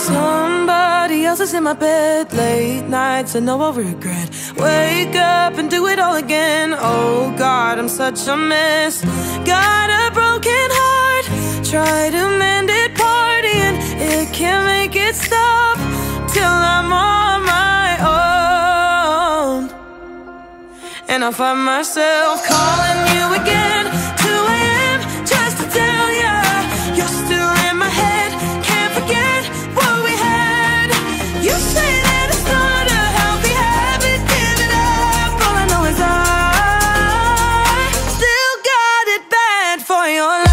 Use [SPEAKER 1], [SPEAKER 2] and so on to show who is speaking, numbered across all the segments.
[SPEAKER 1] Somebody else is in my bed, late nights and no I'll regret. Wake up and do it all again. Oh God, I'm such a mess. Got a broken heart, try to mend it, partying, it can't make it stop till I'm on my own. And I find myself calling you again, 2 AM, just to tell ya you're still in my head. Can't forget what we had. You say that it's not a healthy habit, give it up. All I know is I still got it bad for your love.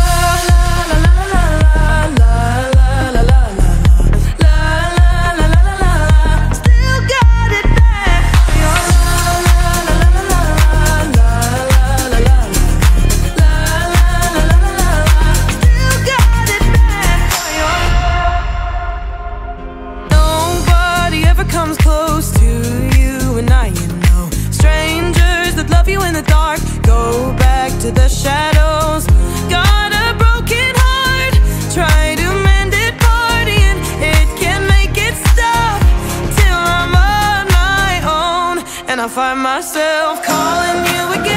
[SPEAKER 1] Comes close to you and I, you know. Strangers that love you in the dark go back to the shadows. Got a broken heart, try to mend it, partying, it can't make it stop till I'm on my own. And I find myself calling you again.